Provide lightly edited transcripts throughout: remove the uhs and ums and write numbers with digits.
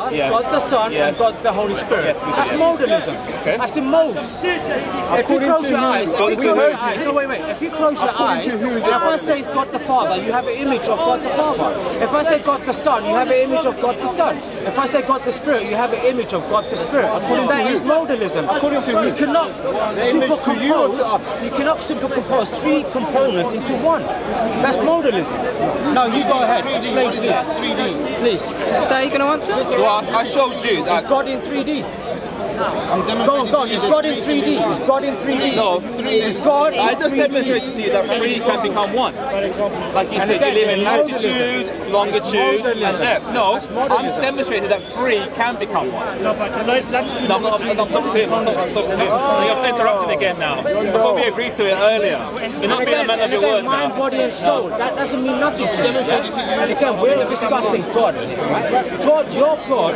Father, God the Son, and God the Holy Spirit. That's modalism. That's in modes. If you close your eyes, if you close your eyes, and if I say God the Father, you have an image of God the Father. If I say God the Son, you have an image of God the Son. If I say God the Spirit, you have an image of God the Spirit. That is modalism. You cannot supercompose three components into one. That's modalism. Now you go ahead, explain please. So are you going to answer? Well, I showed you that. It's God in 3D. Go on, it's God in 3D. It's God in 3D. No, it's God in 3D. I just demonstrated to you that 3 can become 1. Like you said, you live in latitude, longitude, and depth. No, I'm demonstrating that 3 can become 1. No, but latitude. No, I'm not talking to him. I'm not talking to him. You're interrupting again now. Before we agreed to it earlier. You're not being a man of your word now. Mind, body, and soul. That doesn't mean nothing to you. And again, we're discussing God. God, your God.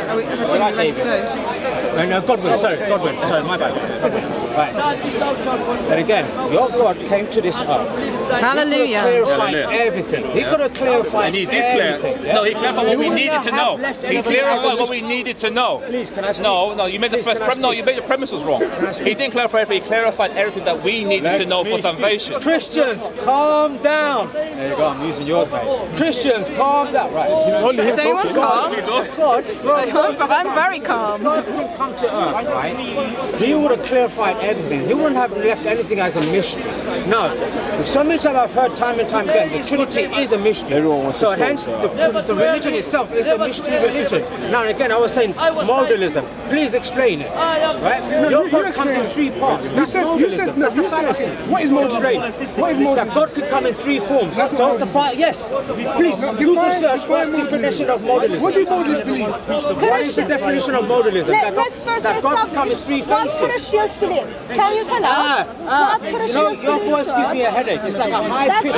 No, Godwin. Sorry, my bad. Right. And again, your God came to this earth. Hallelujah. He clarified everything. He could have clarified and he did everything. No, he clarified what we needed to know. He clarified what we needed to know. Please, can I speak? No, you made the first premise. No, you made your premise was wrong. He didn't clarify everything. He clarified everything that we needed to know for salvation. Christians, calm down. There you go. I'm using yours, mate. Christians, calm down. Right. Is anyone calm? God, I'm very calm. God didn't come to earth, right? He would have clarified everything. He wouldn't have left anything as a mystery. No. So many times I've heard time and time again, the Trinity is a mystery. So hence, the religion itself is a mystery religion. Now again, I was saying modalism. Please explain it. Right? Your God comes in 3 parts. That's modalism. That's a fallacy. What is modalism? What is modalism? That God could come in 3 forms. So the fire, yes. Please, Google search what's the definition of modalism. What do modalists believe? What is the definition of modalism? Let's first establish what Christians believe. Can you tell us what Christians believe? Your voice gives me a headache. It's like a high pitch.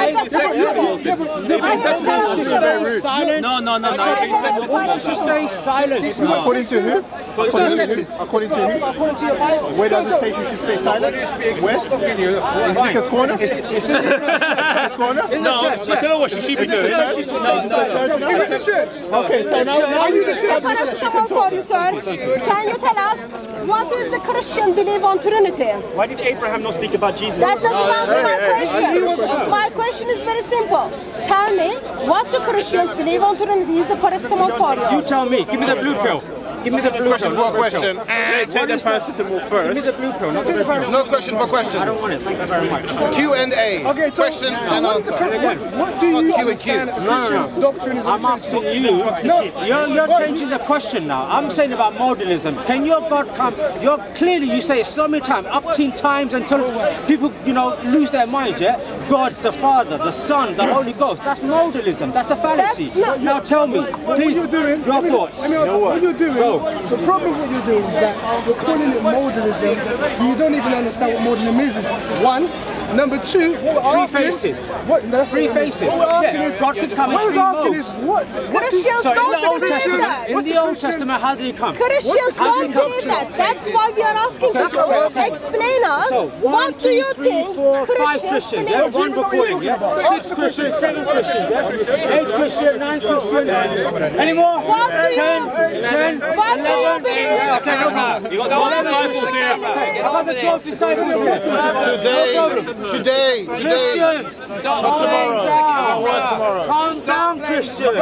Silent. No. Why should stay silent? According to who? According to who? According to your Bible. Where does it say you should stay silent? Where? In Speaker's Corner? It's in the church. Corner? In the church. I don't know what she should be doing. In the church. Okay, so now you the church. For you, sir. Can you tell us what is the Christian belief on Trinity? Why did Abraham not speak about Jesus? That doesn't answer my question. My question is very simple. Tell me what the Christians believe on Trinity is the paracetamol for you. You tell me. Give me the blue pill. Give me the blue pill. For question. Take the paracetamol first. Give me the blue pill. Not the red pill. No question for questions. I don't want it. Thank you very much. Q&A. Okay, so questions and answers. What do you understand Christian's doctrine is? I'm asking you. You're changing the question now. I'm saying about modalism. Can your God come? You say it so many times, umpteen times until people, lose their minds. Yeah. God, the Father, the Son, the Holy Ghost. That's modalism. That's a fallacy. Now tell me, please, your thoughts. What you're doing. Go. The problem with what you're doing is that you're calling it modalism. You don't even understand what modalism is. One. Number 2, 3 faces. Three faces. What we're asking is, God could come in 3 modes. Christians don't believe that. In the Old Testament, how did he come? Christians don't believe that. That's why we are asking you to explain us. What do you think 5 Christians? Yeah, 1 recording. Yeah. 6 Christians, 7 Christians. Yeah. 8 Christians, 9 Christians. Any more? 10, 11. Okay, You got 12 disciples here. I got the 12 disciples here. Today. Christians, stop tomorrow. Calm down, Christians.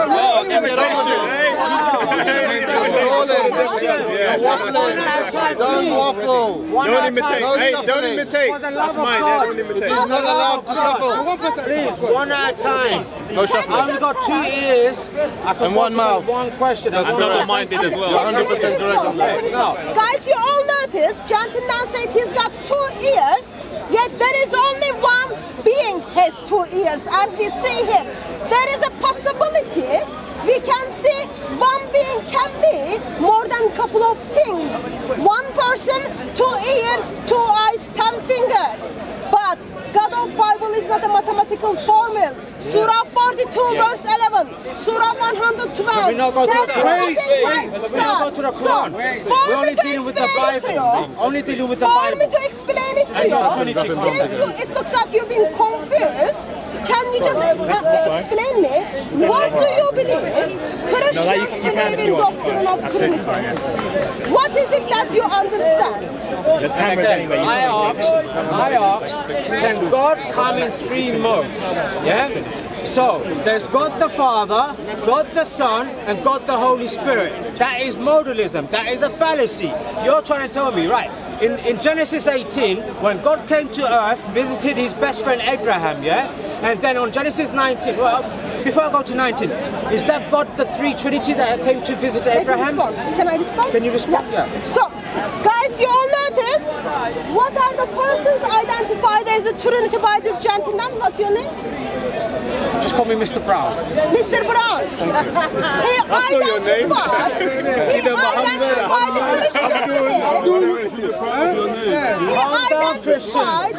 Don't waffle. Don't imitate. Don't imitate. That's mine. Don't imitate. You're not allowed to shuffle. Please, one at a time. No shuffling. I've got 2 ears. I can and 1 mouth. 1 question. That's what mine did as well. 100% correct. Guys, you all notice, gentleman said he's got 2 ears, yet there is only one being has 2 ears, and we see him. There is a possibility we can see one being can be more than a couple of things. 1 person, 2 ears, 2 eyes, 10 fingers. But God of Bible is not a mathematical formula. Surah 42 verse 11, Surah 112. We not go to the Quran. We not go to the Quran. We're only dealing with the Bible. Only dealing with the Bible. For me to explain it to you, since it looks like you've been confused, can you just explain me, what do you believe? Christians believe in doctrine of Trinity. What is it that you understand? I asked, can God come in three modes? Yeah? So, there's God the Father, God the Son, and God the Holy Spirit. That is modalism. That is a fallacy. You're trying to tell me, right? In Genesis 18, when God came to earth, visited his best friend Abraham, yeah? And then on Genesis 19, well, before I go to 19, is that God the three Trinity that came to visit Abraham? Can I respond? Can you respond? Yeah. So, guys, you all noticed, what are the persons identified as a Trinity by this gentleman? What's your name? Just call me Mr. Brown. Mr. Brown. He identified the Christian belief. He identified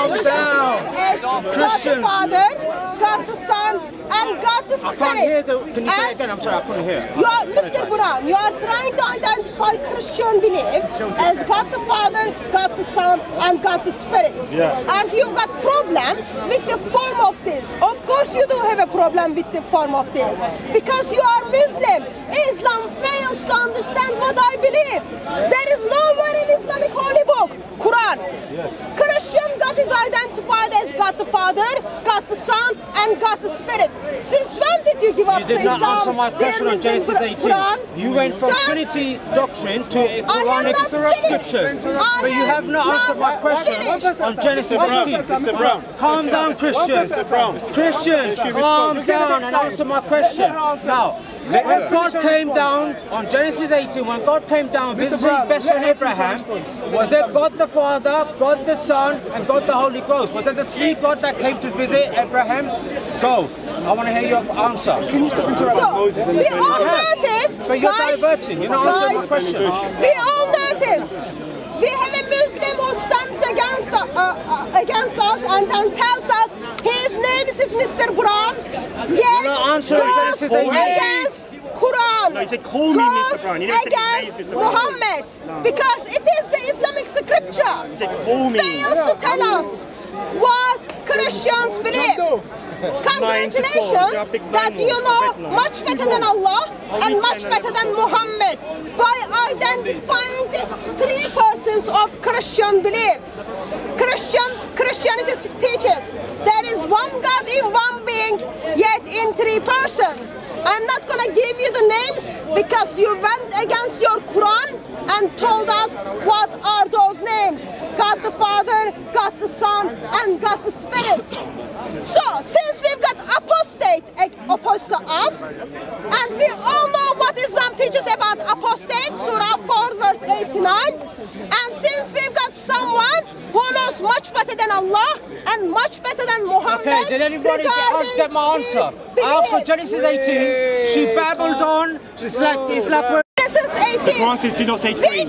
as God the Father, God the Son, and God the Spirit. I can't hear can you say it again? I'm sorry, I couldn't hear. You are, Mr. Brown, you are trying to identify Christian belief as God the Father, God the Son, and God the Spirit. Yeah. And you've got problem with the form of this. Of course you do have a problem with the form of this. Because you are Muslim. Islam fails to understand what I believe. There is nowhere in Islamic holy book, Qur'an. Yes. Christian God is identified as God the Father, God the Son, and God the Spirit. Since when did you give up to Islam? You did not answer my question on Genesis 18. Quran? You went from Trinity doctrine to Quranic scriptures. But you have not answered my question on Genesis 18. Calm down, Christians. Christians, calm down and answer my question. Now, when God came down on Genesis 18, when God came down, visited his best friend Abraham, was it God the Father, God the Son, and God the Holy Ghost? Was it the three God that came to visit Abraham? Go. I want to hear your answer. Can you stop interrupting Moses? We all noticed, but you're diverting. You're not answering my question. We all noticed. We have a Muslim who stands against us and then tells us his name is Mr. Brown. Yet goes against Quran. No, he said call me Mr. Brown. You against Muhammad. Because it is the Islamic scripture. He said call me. Fails to tell us what Christians believe. Congratulations that you know much better than Allah and much better than Muhammad by identifying the three persons of Christian belief. Christianity teaches there is one God in one being, yet in three persons. I'm not going to give you the names because you went against your Quran and told us what are those names. God the Father, God the Son, and God the Spirit. So, since we've got apostate opposed to us, and we all know what Islam teaches about apostate, Surah 4 verse 89, and since we've got someone who knows much better than Allah and much better than Muhammad. Okay, did anybody get my answer? I asked for Genesis 18, she babbled on, it's like Genesis 18, the Quran says do not say three.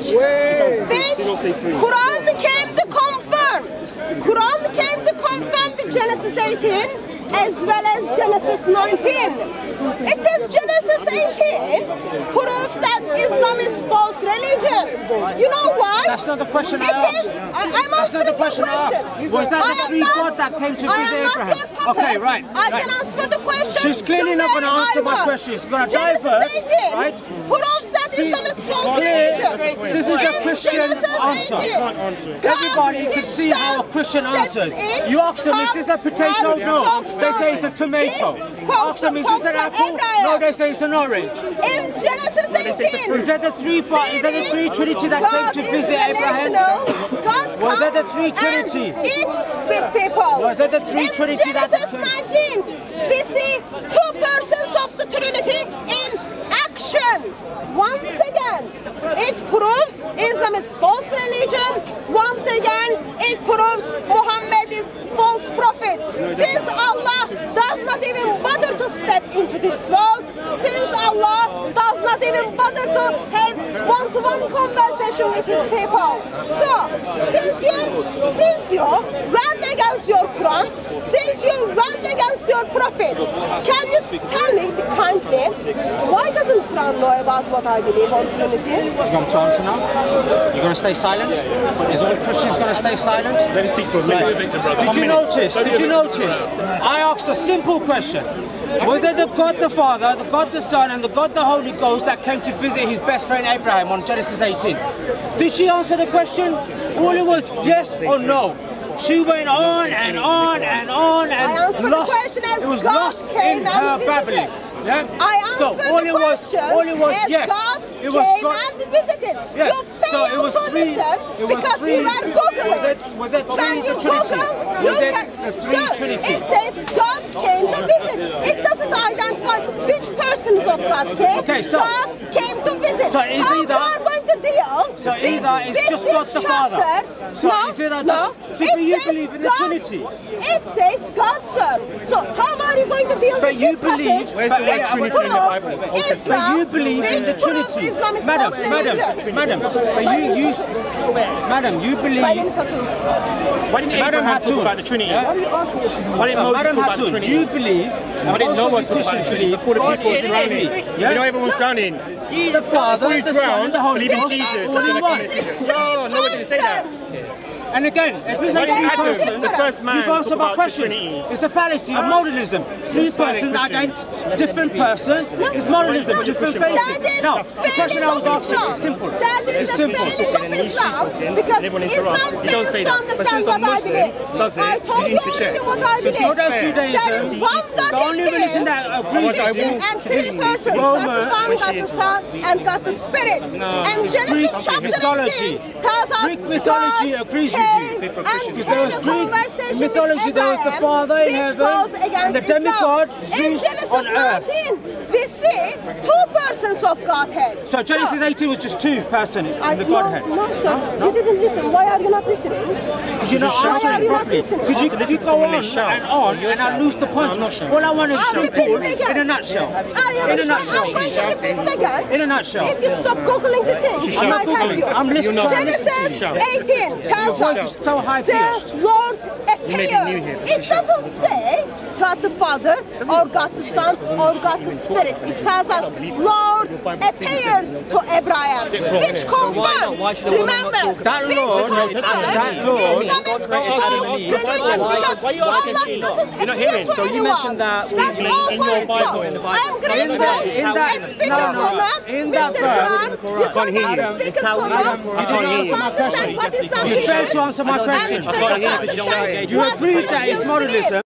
Quran came to confirm. Quran came to confirm the Genesis 18 as well as Genesis 19. It is Genesis 18 proves that Islam is false religion. You know why? That's not the question I asked. I'm answering the question. Was that the three gods that came to visit Abraham? Okay, right. I can answer the question. She's clearly not going to answer my question. She's going to divert. Genesis 18 right? Proves that Islam is false religion. This is a Christian answer. Everybody can see how a Christian answers. You ask them, is this a potato? No. They say it's a tomato. Ask them, is this an apple? No, they say it's an orange. In Genesis 18, is that the three Trinity that came to visit Abraham? Was that the three Trinity? Eats with people. Was that the three Trinity that came? In Genesis 19, we see two persons of the Trinity in action. Once again, it proves Islam is false religion. Once again, it proves Muhammad is false prophet. Since Allah does not even bother to step into this world, since Allah does not even bother to have one-to-one conversation with his people. So, since you went against your Quran, since you went against your prophet, can you tell me kindly, why doesn't Quran know about about what I believe on Trinity. You want to answer now? You're going to stay silent? Is all Christians going to stay silent? Let me speak for a minute. Did you notice? I asked a simple question. Was it the God the Father, the God the Son, and the God the Holy Ghost that came to visit his best friend Abraham on Genesis 18? Did she answer the question? All it was yes or no. She went on and on and on and lost. It was lost in her babbling. Yeah? I answered all it was yes. God it was came God. and visited. Yes. You failed So it was to three. listen It was because three. you were Googling. Was it When three? you The Trinity. Google, Was you it can, the three so Trinity? it says God came to visit. It doesn't identify which person of God came. Okay, so God came to visit. So is How either- you are going to deal So either it's with just this God the Father. chapter? So no, is either no. just so you says believe in the God, Trinity? It says God, sir. So how are you going to deal But with you this believe- passage? Where's the word which Trinity in the proves Bible? Islam, But you believe in the which proves Trinity, Islam is madam. false religion. Madam, you believe. Why didn't Madam Abraham talk Hatun. about the Trinity? Yeah? Why didn't Moses Madam talk about the Hatun, Trinity? you believe. Why didn't Noah talk about the Trinity before the people were drowning? Yeah? You know everyone's drowning. The Father, Before you the Son, drown, and the Holy believe in Ghost. Jesus. All in one. No, no one didn't say that. And again, if it's Why a didn't three Adam, person, the first man, you've answered talk my about the question. Trinity? It's a fallacy of modalism. Three persons against different persons is modalism, different faces. Now, the question I was asking is simple. That is It's the simple. failing of Islam because Islam fails to understand what I believe. I told you already what I believe. So does Judaism. There is one God The only religion that agrees with you and three persons. God the Father, God the Son, and God the Spirit. And Greek Genesis chapter mythology. 18 tells us Greek mythology God agrees with came you. and Because there was had a Greek conversation mythology, with there was the Abraham, Father in which heaven, goes against and the demigod Islam. Zeus In Genesis on earth. 19, we see two persons of Godhead. So Genesis 18 was just two person in the No, Godhead. no, sir. You didn't listen. Why are you not listening? Because you're not Why are answering you not properly. listening? Because you go on and I lose the point. All I want is I'll repeat simple, it again. in a nutshell. In a nutshell. I'm going to repeat it again. In a nutshell. If you stop Googling the things, I might help you. I'm listening. Genesis 18 tells us So high pitched. the Lord appeared. It doesn't say God the Father or God the Son or God the Spirit. It tells us Lord appeared to Abraham, which confirms, remember, That which Lord, confirms that Lord, Islam is false religion because Allah doesn't appear to anyone. That's all point. So I'm grateful. It's Speaker's Forum, Mr. Quran, you come back to Speaker's Forum, you understand what Islam You failed is, to answer my question. and fail to understand You what agreed that it's Christians modalism. believe.